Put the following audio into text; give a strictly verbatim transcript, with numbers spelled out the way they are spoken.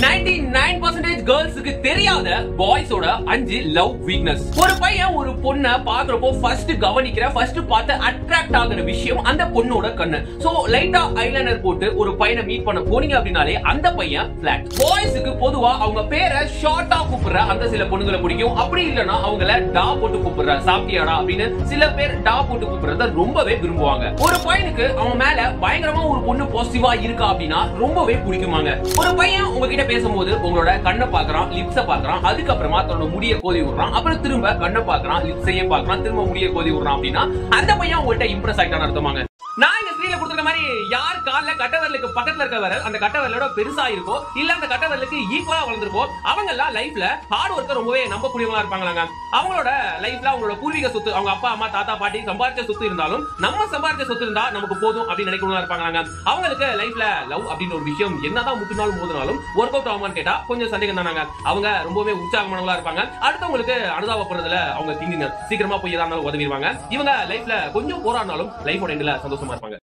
ninety-nine percent கேர்ள்ஸ்க்கு தெரியாத பாய்ஸோட அஞ்சு love weakness. ஒரு பையன் ஒரு பொண்ணை பாக்குறப்போ ஃபர்ஸ்ட் கவனிக்கிற ஃபர்ஸ்ட் பார்த்து அட்ராக்ட் ஆகுற விஷயம் அந்த பொண்ணோட கண்ணு. சோ லைட்டா ஐலைனர் போட்டு ஒரு பையனை மீட் பண்ண போனீங்க அப்படினாலே அந்த பையன் ஃபிளாட். பாய்ஸ்க்கு பொதுவா அவங்க பேரை ஷார்ட்டா கூப்பிடுற அந்த சில பொண்ணுங்களை பிடிக்கும். அப்படி இல்லனா அவங்கள டா போட்டு கூப்பிடுற சாப்பிட்டியாடா அப்படின்னு சில பேர் டா போட்டு கூப்பிடுறத ரொம்பவே விரும்புவாங்க. ஒரு பையனுக்கு அவன் மேல பயங்கரமா ஒரு பொண்ணு பாசிட்டிவா இருக்கா அப்படின்னா ரொம்பவே பிடிக்குமாங்க. ஒரு பையன் உங்ககிட்ட பேசும்போது உங்களோட கண்ணை பாக்குறான், லிப்ஸ பாக்குறான், அதுக்கப்புறமா தன்னோட முடிய கோதி விடுறான், அப்புறம் திரும்ப கண்ணை பாக்குறான், லிப்ஸையே பாக்குறான், திரும்ப முடிய கோதி விடுறான் அப்படின்னா அந்த பையன் உங்கள்கிட்ட இம்ப்ரெஸ் ஆயிட்டான்னு அர்த்தமாங்க. நான் இந்த ஸ்கிரீன்ல கொடுத்துருக்க மாதிரி யார் கால்ல கட்டவரலுக்கு பக்கத்துல இருக்க விரல் அந்த கட்டவரலோட பெருசா இருக்கோ இல்ல அந்த கட்டவரலுக்கு ஈக்குவலா வளர்ந்துருக்கோ அவங்க எல்லாம் லைஃப்ல ஹார்ட் ஒர்க்கர் ரொம்பவே நம்பக்கூடியவங்களா இருப்பாங்களாங்க. அவங்களோட லைஃப்ல அவங்களோட பூர்வீக சொத்து, அவங்க அப்பா அம்மா தாத்தா பாட்டி சம்பாதிச்ச சொத்து இருந்தாலும் நம்ம சம்பாதிச்ச சொத்து இருந்தா நமக்கு போதும் அப்படின்னு நினைக்கிறவங்களா இருப்பாங்களாங்க. அவங்களுக்கு லைஃப்ல லவ் அப்படின்னு ஒரு விஷயம் என்னதான் முட்டினாலும் மோதினாலும் ஒர்க் அவுட் ஆகுமான்னு கேட்டா கொஞ்சம் சந்தேகம் தானாங்க. அவங்க ரொம்பவே உற்சாகமானவங்களா இருப்பாங்க. அடுத்தவங்களுக்கு அனுதாபப்படுறதுல அவங்க திங்குங்க. சீக்கிரமா போய் ஏதாவது உதவிடுவாங்க. இவங்க லைஃப்ல கொஞ்சம் போராடினாலும் லைஃபோட எண்ட்ல சந்தோஷமா இருப்பாங்க.